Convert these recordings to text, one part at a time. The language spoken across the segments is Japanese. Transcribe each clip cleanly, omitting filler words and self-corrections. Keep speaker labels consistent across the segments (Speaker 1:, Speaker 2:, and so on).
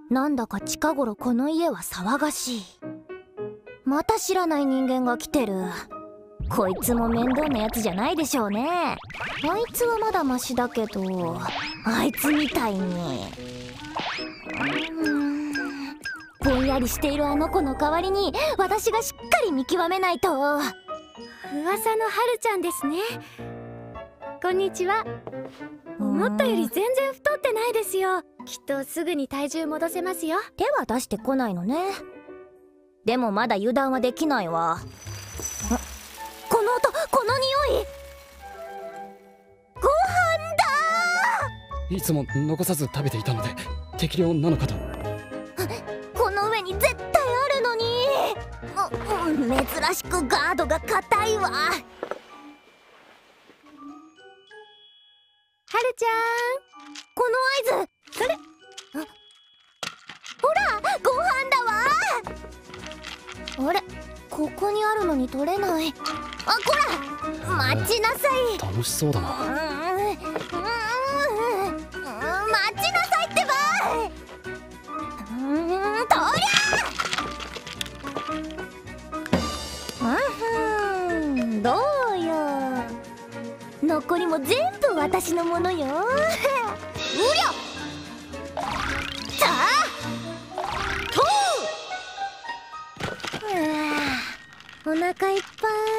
Speaker 1: なんだか近頃この家は騒がしい。また知らない人間が来てる。こいつも面倒なやつじゃないでしょうね。あいつはまだマシだけど、あいつみたいにぼんやりしているあの子の代わりに私がしっかり見極めないと。
Speaker 2: 噂のはるちゃんですね。こんにちは。思ったより全然太ってないですよ。きっとすぐに体重戻せますよ。
Speaker 1: 手は出してこないのね。でもまだ油断はできないわ。この音、この匂い、ご飯だ。
Speaker 3: いつも残さず食べていたので適量なのかと。
Speaker 1: この上に絶対あるのに。珍しくガードが硬いわ。はるちゃん、この合図。それ、ほらご飯だわ。あれ、ここにあるのに取れない。あ、こら待ちなさい。
Speaker 3: 楽しそうだな。
Speaker 1: 待ちなさいってば。とりゃ。どうよ。残りも全部私のものよ。うりゃ。さあとう。お腹いっぱい。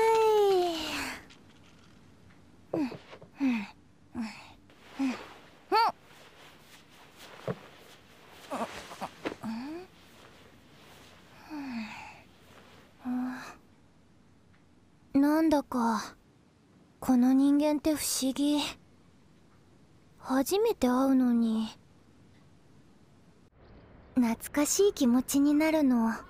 Speaker 1: なんだかこの人間って不思議。初めて会うのに懐かしい気持ちになるの。